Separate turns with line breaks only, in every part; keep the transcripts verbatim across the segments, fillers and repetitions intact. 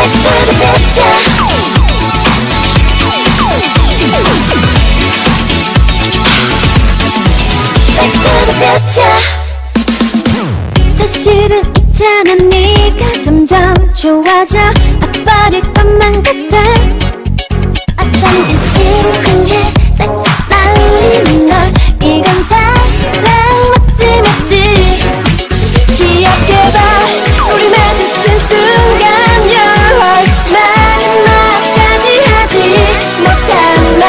Back to the future. Back to the future. 사실은 있잖아 네가 점점 좋아져 아빠릴 것만 같아 어쩐지 심쿵해 자꾸 떨리는 걸 이건 사랑 맞지 맞지 기억해봐 우리 마주친 순간 Your heart 마지막까지 하지 못한 말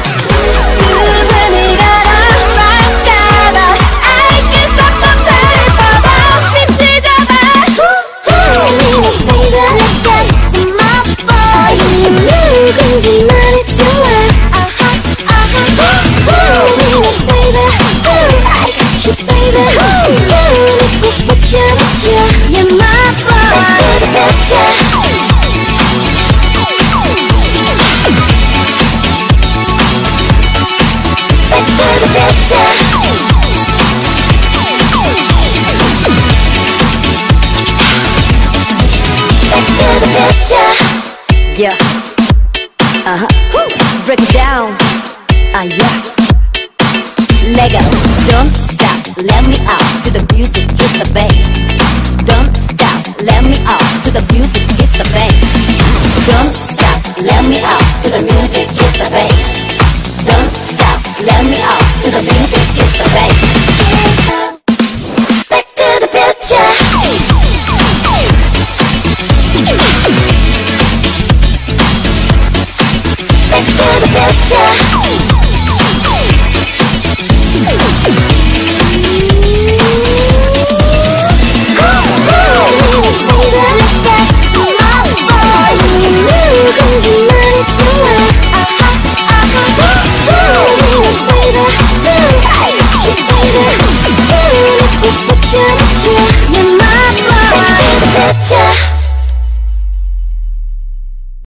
수분이 걸어 꽉 잡아 I can't stop the party 봐봐 빛이 잡아 Baby let's get some more boy 누군지 말해줘 Baby I got you baby 눈이 꼭 붙여붙여 You're my boy Back to the future Back to the future Back to the future
Yeah. Uh-huh. Woo. Break it down. Ah, yeah. Lego. Don't stop. Let me out to the music. Hit the bass. Don't stop. Let me out to the music. Hit the bass. Don't stop. Let me out to the music. Hit the bass. Don't stop. Let me out to the music. Hit the bass.
Back to the future Back to the future